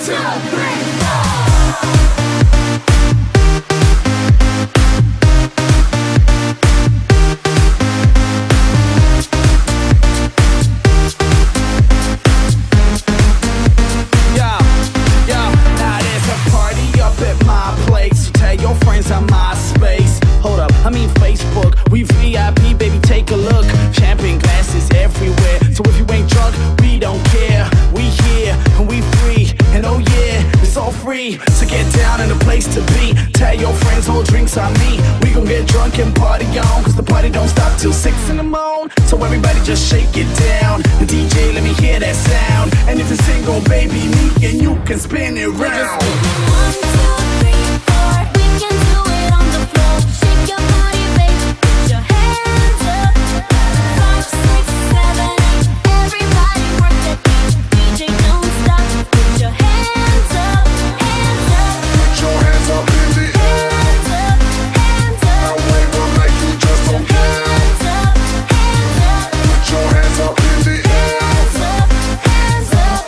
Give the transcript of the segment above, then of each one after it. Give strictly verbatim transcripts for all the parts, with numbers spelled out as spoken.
To get down and a place to be. Tell your friends, hold drinks on me. We gon' get drunk and party on, cause the party don't stop till six in the morning. So everybody just shake it down. The D J, let me hear that sound. And if you're single, baby, me and you can spin it round. One, two, three, four. We can do it on the floor. Shake your body, baby. Put your hands up. Five, six, seven, eight. Everybody work that beat. D J, don't stop. Put your hands up. Hands up. Put your hands up in the air. Hands up. Hands up. Now wave them like you just don't care. Hands up. Hands up. Put your hands up in the air. Hands up. Hands up.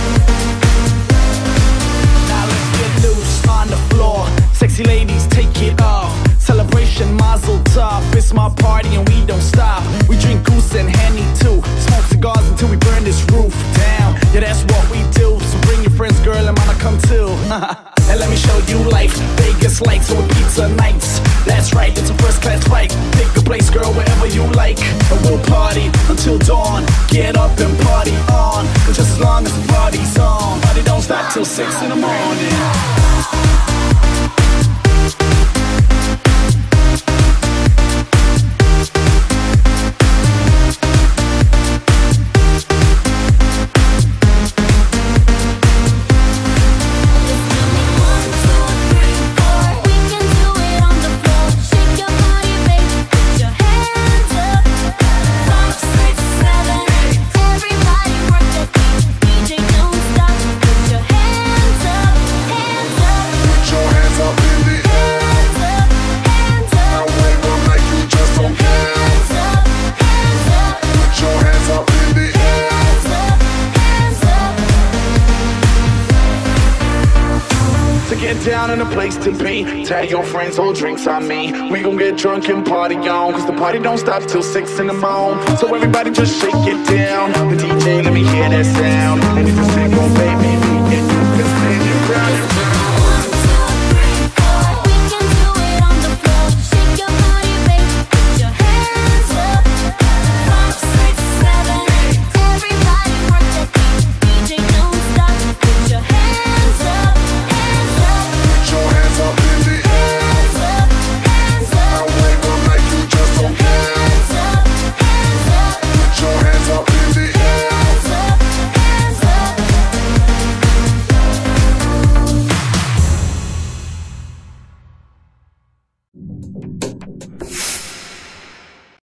Now let's get loose on the floor. Sexy ladies, take it off. Celebration, mazel tov. It's my party and we don't stop. We drink goose and Henny too. Smoke cigars until we burn this roof down. Yeah, that's what we do. So bring your friends, girl, and mama come too. And let me show you life. Vegas lights with pizza nights. That's right, it's a first class flight. Pick a place, girl, wherever you like. And we'll party until dawn. Get up and party on. Cause just as long as the party's on, party don't stop till six in the morning. Get down in a place to be. Tell your friends, hold drinks on me. We gon' get drunk and party on, cause the party don't stop till six in the morning. So everybody just shake it down. The D J, let me hear that sound. And if you're single, baby, me and you can spin it round and round.